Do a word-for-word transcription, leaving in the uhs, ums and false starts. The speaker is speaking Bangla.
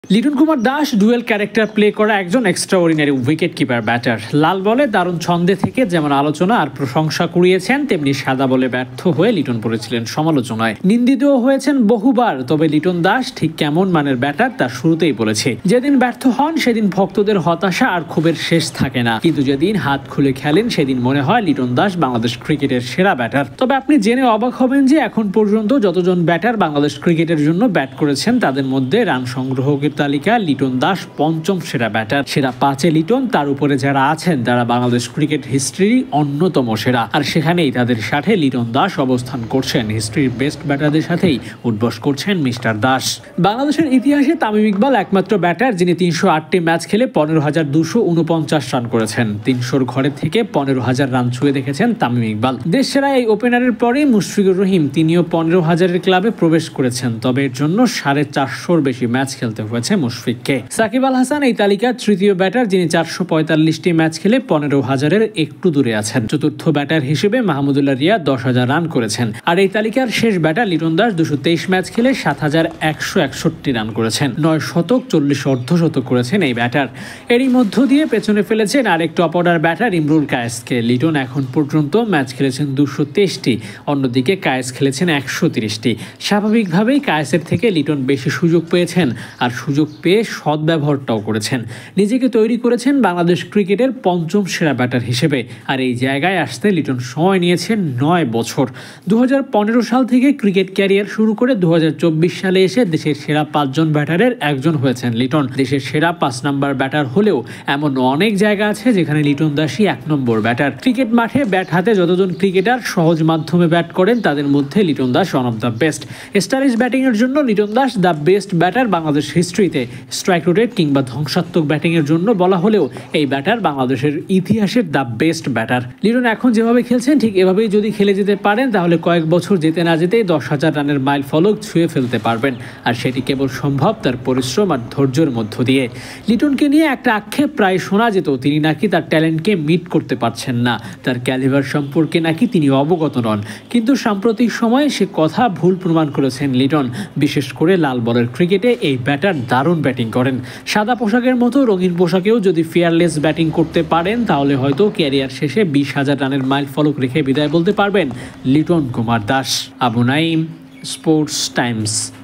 Liton Kumar Das dual character play করা একজন এক্সট্রাঅর্ডিনারি উইকেট কিপার ব্যাটার। লাল বলে দারুণ ছন্দে থেকে যেমন আলোচনা আর প্রশংসা কুড়িয়েছেন, তেমনি সাদা বলে ব্যর্থ হয়ে লিটন পড়েছিলেন সমালোচনায়। নিন্দিতও হয়েছেন বহুবার। তবে লিটন দাস ঠিক কেমন মানের ব্যাটার তা শুরুতেই বলেছে। যেদিন ব্যর্থ হন সেদিন ভক্তদের হতাশা আর ক্ষোভের শেষ থাকে না, কিন্তু যেদিন হাত খুলে খেলেন সেদিন মনে হয় লিটন দাস বাংলাদেশ ক্রিকেটের সেরা ব্যাটার। তবে আপনি জেনে অবাক হবেন যে এখন পর্যন্ত যতজন ব্যাটার বাংলাদেশ ক্রিকেটের জন্য ব্যাট করেছেন তাদের মধ্যে রান সংগ্রহের তালিকা লিটন দাস পঞ্চম সেরা ব্যাটার। সেরা পাঁচে লিটন, তার উপরে যারা আছেন তারা বাংলাদেশ ক্রিকেট হিস্ট্রির অন্যতম সেরা। আর সেখানেই তাদের সাথে লিটন দাস অবস্থান করছেন। হিস্ট্রির বেস্ট ব্যাটারদের সাথেই উঠবস করছেন মিস্টার দাস। বাংলাদেশের ইতিহাসে তামিম ইকবাল একমাত্র ব্যাটার যিনি তিনশো আটটি ম্যাচ খেলে পনেরো হাজার দুশো উনপঞ্চাশ রান করেছেন। তিনশোর ঘরের থেকে পনেরো হাজার রান ছুঁয়ে দেখেছেন তামিম ইকবাল। দেশ সেরা এই ওপেনারের পরেই মুশফিকুর রহিম, তিনিও পনেরো হাজারের ক্লাবে প্রবেশ করেছেন। তবে এর জন্য সাড়ে চারশোর বেশি ম্যাচ খেলতে হয়েছে মুশফিককে। সাকিব আল হাসান এই তালিকার তৃতীয় ব্যাটার যিনি চারশো পঁয়তাল্লিশটি ম্যাচ খেলে পনেরো হাজারের একটু দূরে আছেন। চতুর্থ ব্যাটার হিসেবে মাহমুদুল্লাহ রিয়া দশ হাজার রান করেছেন। আর এই তালিকার শেষ ব্যাটার লিটন দাস দুশো তেইশ ম্যাচ খেলে সাত হাজার একশো একষট্টি রান করেছেন। নয় শতক চল্লিশ অর্ধশতক করেছেন এই ব্যাটার। এরই মধ্য দিয়ে পেছনে ফেলেছেন আরেক টপ অর্ডার ব্যাটার ইমরুল কায়েসকে। লিটন এখন পর্যন্ত ম্যাচ খেলেছেন দুশো তেইশটি, অন্যদিকে কায়েস খেলেছেন একশো তিরিশটি। স্বাভাবিকভাবেই কায়েসের থেকে লিটন বেশি সুযোগ পেয়েছেন, আর সুযোগ পেয়ে সদ্ব্যবহারটাও করেছেন। নিজেকে তৈরি করেছেন বাংলাদেশ ক্রিকেটের পঞ্চম সেরা ব্যাটার হিসেবে। আর এই জায়গায় আসতে লিটন সময় নিয়েছেন নয় বছর। দু হাজার পনেরো সাল থেকে ক্রিকেট ক্যারিয়ার শুরু করে দু হাজার চব্বিশ সালে এসে দেশের সেরা পাঁচজন ব্যাটারের একজন হয়েছেন লিটন। দেশের সেরা পাঁচ নম্বর ব্যাটার হলেও এমন অনেক জায়গা আছে যেখানে লিটন দাসই এক নম্বর ব্যাটার। ক্রিকেট মাঠে ব্যাট হাতে যতজন ক্রিকেটার সহজ মাধ্যমে ব্যাট করেন তাদের মধ্যে Liton Das one of the best. Stylish ব্যাটিংয়ের জন্য Liton Das the best batter Bangladesh হিস্ট্রিতে। স্ট্রাইক রোটেট কিংবা ধ্বংসাত্মক ব্যাটিংয়ের জন্য বলা হলেও এই ব্যাটার বাংলাদেশের ইতিহাসের দ্য বেস্ট ব্যাটার। লিটন এখন যেভাবে খেলছেন ঠিক এভাবেই যদি খেলে যেতে পারেন তাহলে কয়েক বছর যেতে না যেতেই দশ হাজার রানের মাইল ফলক ছুঁয়ে ফেলতে পারবেন। আর সেটি কেবল সম্ভব তার পরিশ্রম আর ধৈর্যের মধ্য দিয়ে। লিটনকে নিয়ে একটা আক্ষেপ প্রায় শোনা যেত, তিনি নাকি তার ট্যালেন্টকে মিট করতে পারছেন না, তার ক্যালিবার সম্পর্কে নাকি তিনি অবগত নন। কিন্তু সাম্প্রতিক সময়ে সে কথা ভুল প্রমাণ করেছেন লিটন। বিশেষ করে লাল বলের ক্রিকেটে এই ব্যাটার দারুণ ব্যাটিং করেন। সাদা পোশাকের মতো রঙিন পোশাকেও যদি ফেয়ারলেস ব্যাটিং করতে পারেন তাহলে হয়তো ক্যারিয়ার শেষে বিশ হাজার রানের মাইল ফলক রেখে বিদায় বলতে পারবেন লিটন কুমার দাস। Abu Naim, sports Times.